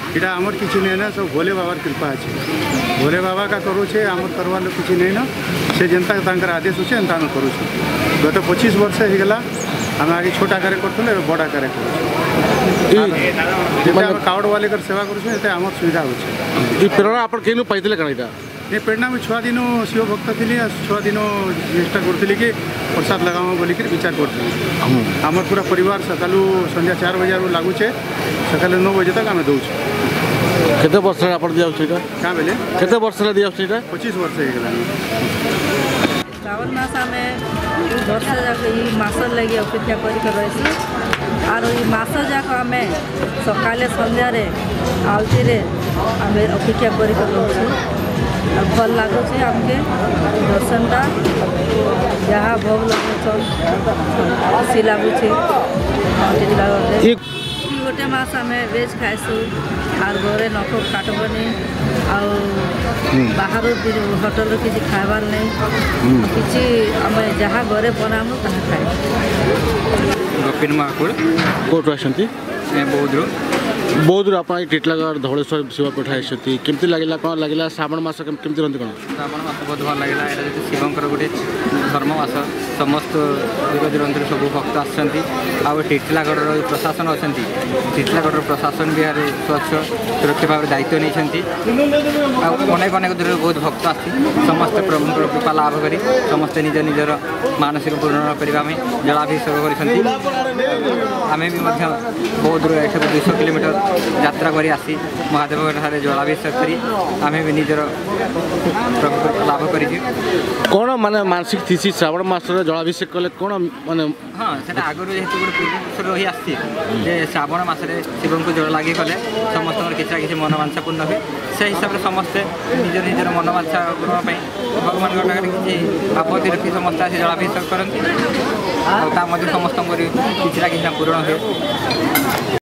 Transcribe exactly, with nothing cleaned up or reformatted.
इटा आमर किसी नहीं ना सब भोले बाबार कृपा अच्छे भोले बाबा का करुचे आमर करवार किसी नहीं ना से जनता तांकर आदेश अच्छे एंता आम करुचे गत पच्चीस वर्ष होगला आम आगे छोटा कार्य करते बड़ा कार्य कर कावड़ वाले कर सेवा करुचे आम सुविधा होचे प्रेरणा आप पाई कण ये प्रेरणा में छुआ दिन शिव भक्त थी छुआ दिन चेष्टा करी कि प्रसाद लगाओ बोलिक विचार करी आमर पूरा परिवार सकालू संध्या चार बजे लगुचे सकाल नौ बजे तक आम दौचे केते वर्ष आप दिया क्या बोले केते वर्ष दिया पच्चीस वर्ष होगला श्रावण मास आम वर्ष जाक मस लगे अपेक्षा कर आर मस जाक आम सकाले संध्यारे आलती आम अपेक्षा कर भल लगुच आमके दर्शनटा जहाँ भोग लगे खुशी लगुच गोटे मस आम वेज खाइसु आर घरे नख काटबनी आर होटल किसी खाबार नहीं किसी आम जहाँ घरे बनामु ताहा खाए गोपीन महाकुड़ कौटू आसती बौद्ध बौद्ध आप टीटलागढ़ धवलेश्वर शिवपीठ आसती केमती लगे कौन लगे श्रावण मास केमती रही कौन श्रावण मास बहुत भल लगे यहाँ जो शिवंकर गोटे धर्ममास समस्त दूर दूर सब भक्त आटिटलागढ़ प्रशासन अच्छा टीटलागढ़ प्रशासन भी यहाँ स्वच्छ सुरक्षा भाव दायित्व नहीं अनेक अनेक दूर बहुत भक्त आसती समस्ते प्रभु कृपा लाभ कर समस्ते निज निजर मानसिक पूर्ण करने जलाभिषेक करें भी बहुत दूर एक दुई किलोमीटर यात्रा कर आसी महादेव ठारे जलाभिषेक करी आम भी निजर प्रभु लाभ कर कौन माने मानसिक थी श्रावण मास जलाभिषेक कले कौन माने हाँ से आगुरी जेहतु गोटे पूर्व रही आसी श्रावण मसरे शिव को जल लगे कले समस्त किसी ना कि मनोवांछा पूर्ण हुए से हिसाब से समस्ते निज निजर मनोवांछा पूर्ण भगवान किसी आपत्ति रखी समस्त आसी जलाभिषेक करती समस्त किसी ना कि पूर्ण हुए।